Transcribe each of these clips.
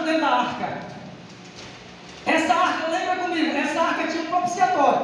dentro da arca. Essa arca, lembra comigo, essa arca tinha um propiciatório.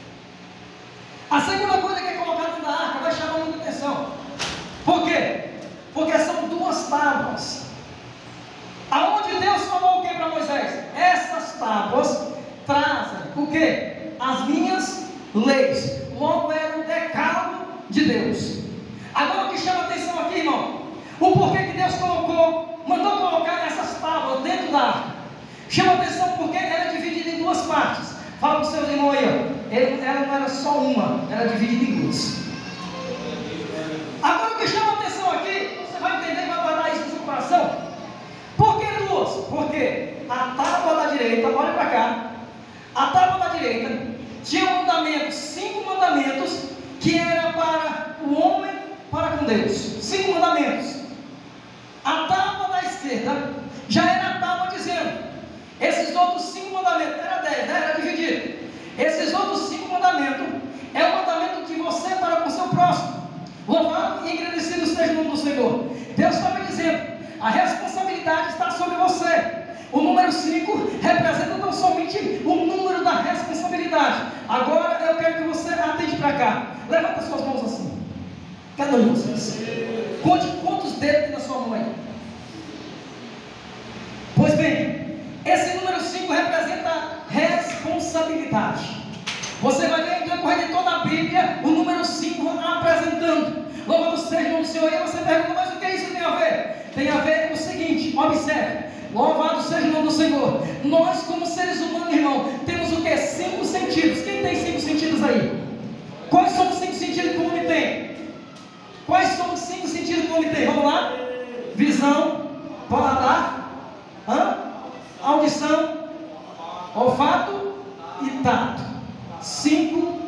A segunda coisa que é colocada dentro da arca vai chamar muita atenção. Por quê? Porque são duas tábuas. Aonde Deus falou o que para Moisés? Essas tábuas trazem o que? As minhas leis. Logo era o decálogo de Deus. Agora o que chama atenção aqui, irmão, o porquê que Deus mandou colocar essas tábuas dentro da arca. Chama atenção porque ela é dividida em duas partes. Fala para os seus irmãos aí, ó. Ela não era só uma, era dividida em duas. Agora o que chama atenção aqui, você vai entender e vai guardar isso no seu coração. Por que duas? Porque a tábua da direita, olha para cá, a tábua da direita tinha mandamentos, 5 mandamentos, que era para o homem para com Deus. 5 mandamentos. A tábua da esquerda já era a tábua dizendo, esses outros 5 mandamentos, era 10, né? Era dividido. Esses outros 5 mandamentos é o mandamento de você para com o seu próximo. Louvado e agradecido seja o nome do Senhor. Deus estava dizendo, a responsabilidade está sobre você. O número 5 representa não somente o número da responsabilidade. Agora eu quero que você atende para cá. Levanta suas mãos assim. Cada um de vocês. Conte quantos dedos tem na sua mão aí. Pois bem, esse número 5 representa responsabilidade. Você vai ver em decorrer de toda a Bíblia o número 5 apresentando. Louvado seja o nome do Senhor. E você pergunta, mas o que isso tem a ver? Tem a ver com o seguinte, observe. Louvado seja o nome do Senhor. Nós como seres humanos, irmão, temos o que? 5 sentidos. Quem tem 5 sentidos aí? Quais são os 5 sentidos que o homem tem? Quais são os 5 sentidos que o homem tem? Vamos lá? Visão, paladar, audição, olfato e tato. 5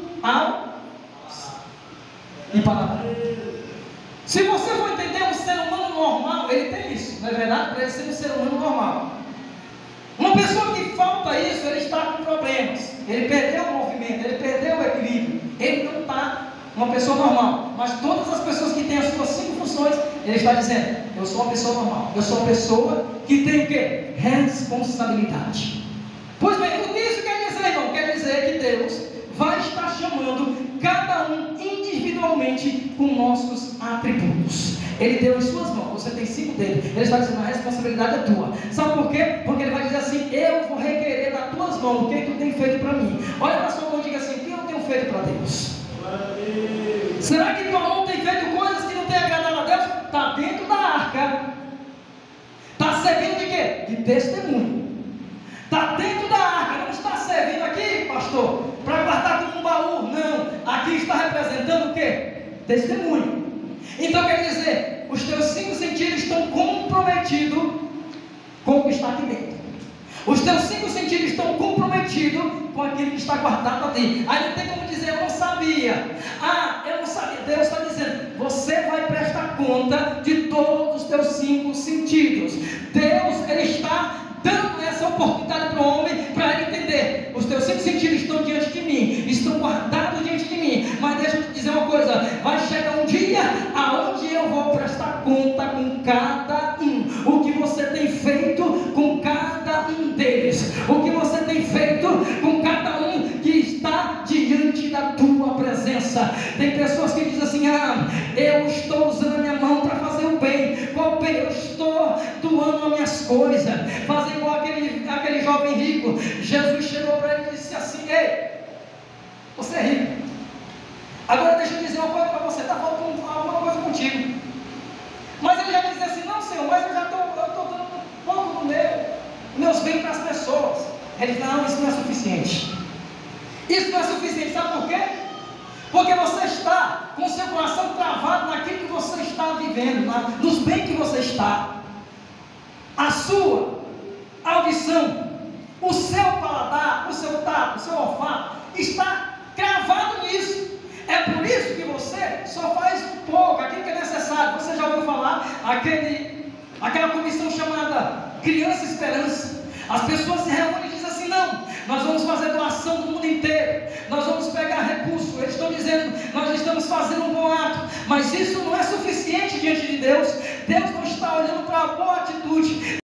e paladar. Se você for entender um ser humano normal, ele tem isso, não é verdade? Para ele ser um ser humano normal. Uma pessoa que falta isso, ele está com problemas. Ele perdeu o movimento, ele perdeu o equilíbrio. Ele não está uma pessoa normal. Mas todas as pessoas que têm as suas 5 funções, ele está dizendo, eu sou uma pessoa normal. Eu sou uma pessoa que tem o quê? Responsabilidade. Pois bem, o que isso quer dizer, irmão? Quer dizer que Deus vai estar chamando cada um individualmente com nossos atributos. Ele deu em suas mãos, você tem 5 dedos. Ele está dizendo, a responsabilidade é tua. Sabe por quê? Porque ele vai dizer assim, eu vou requerer das tuas mãos o que tu tem feito para mim. Olha para sua mão e diga assim, o que eu tenho feito para Deus? Será que tua mão tem feito coisas que não tem agradado a Deus? Está dentro da arca. Está servindo de quê? De testemunho. Está dentro da arca, não está servindo aqui, pastor, para guardar como um baú. Não, aqui está representando o quê? Testemunho. Então quer dizer, os teus 5 sentidos estão comprometidos com o que está aqui dentro. Os teus 5 sentidos estão comprometidos com aquilo que está guardado ali. Aí não tem como dizer, eu não sabia. Eu não sabia. Deus está dizendo, você vai prestar conta de todos os teus 5 sentidos. Deus, ele está dando essa oportunidade para o homem, para ele entender, os teus 5 sentidos estão diante de mim, estão guardados diante de mim, mas deixa eu te dizer uma coisa, vai chegar um dia, aonde eu vou prestar conta com cada um, o que você tem feito com cada um deles, o que você tem feito com cada um que está diante da tua presença. Tem pessoas que dizem assim, eu estou usando a minha mão para fazer o bem. Qual bem? Eu estou doando as minhas coisas, fazer igual aquele jovem rico. Jesus chegou para ele e disse assim, ei, você é rico, agora deixa eu dizer uma coisa para você, está faltando alguma coisa contigo. Mas ele já dizia assim, não Senhor, mas eu estou dando um pouco do meus bens para as pessoas. Ele disse, não, isso não é suficiente. Isso não é suficiente, sabe por quê? Porque você está com o seu coração travado naquilo que você está vivendo, nos bens que você está. A sua audição, o seu paladar, o seu tato, o seu olfato está cravado nisso. É por isso que você só faz um pouco, aquilo que é necessário. Você já ouviu falar aquela comissão chamada Criança Esperança? As pessoas se reúnem e dizem assim, não, nós vamos fazer doação do mundo inteiro, nós vamos pegar recursos. Eles estão dizendo, nós estamos fazendo um bom ato, mas isso não é suficiente diante de Deus. Deus não está olhando para a boa atitude.